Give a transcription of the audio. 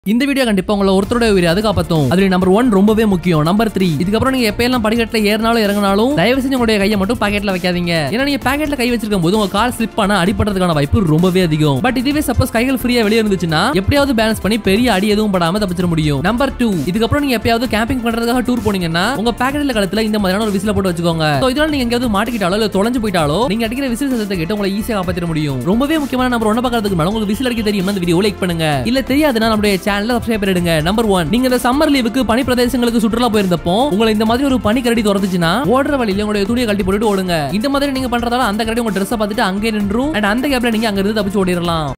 இந்த வீடியோ கண்டிப்பா உங்களை ஒருத்தரோட உயிரை அது காப்பாத்தும். அதுல நம்பர் 1 ரொம்பவே முக்கியம். நம்பர் 3 இதுக்கப்புறம் நீங்க எப்பெல்லாம் படிக்கட்டுல ஏறினாலும் இறங்கினாலும் தயவு செஞ்சு உங்களுடைய கையை மட்டும் பாக்கெட்ல வைக்காதீங்க. ஏன்னா நீங்க பாக்கெட்ல கை வச்சிருக்கும் போது உங்க கால் ஸ்லிப் ஆனா அடிபடுறதுக்கான வாய்ப்பு ரொம்பவே அதிகம். பட் இதுவே சப்போஸ் கைகள் ஃப்ரீயா வெளியே இருந்துச்சுன்னா எப்படியாவது பேலன்ஸ் பண்ணி பெரிய அடி எதுவும் படாம தப்பிச்சிட முடியும். நம்பர் 2 இதுக்கப்புறம் நீங்க எப்பயாவது கேம்பிங் பண்றதுக்காக டூர் போனீங்கன்னா உங்க பாக்கெட்ல கழுத்துல இந்த மாதிரியான ஒரு விசில போட்டு வச்சுக்கோங்க. சோ இதனால நீங்க எங்கயாவது மாட்டிக்கிட்டாலோ இல்ல தொலைஞ்சு போயிட்டாலோ நீங்க அடிக்கிற விசில் சத்தத்தை கேட்டு உங்களை ஈஸியா காப்பாத்திட முடியும். ரொம்பவே முக்கியமான நம்பர் 1 பார்க்கிறதுக்கு முன்னாடி உங்களுக்கு விசில் அடிக்க தெரியுமா இந்த வீடியோ லைக் பண்ணுங்க. இல்ல தெரியாதுன்னா நம்மளுடைய சேனலை சப்ஸ்கிரைப் பண்ணிடுங்க. நம்பர் 1 நீங்க இந்த சம்மர் லீவுக்கு பனி பிரதேசங்களுக்கு சுற்றுலா போயிருந்தப்போ உங்களை இந்த மாதிரி ஒரு பனி கரடி துரத்துச்சுன்னா ஓடுற வழியில உங்களுடைய துணியை கழட்டி போட்டுட்டு ஓடுங்க. இந்த மாதிரி நீங்க பண்றதால அந்த கரடி உங்க ட்ரெஸ்ஸை பார்த்துட்டு அங்கே நின்றும் அந்த கேப்ல நீங்க அங்க இருந்து தப்பிச்சு ஓடிடலாம்.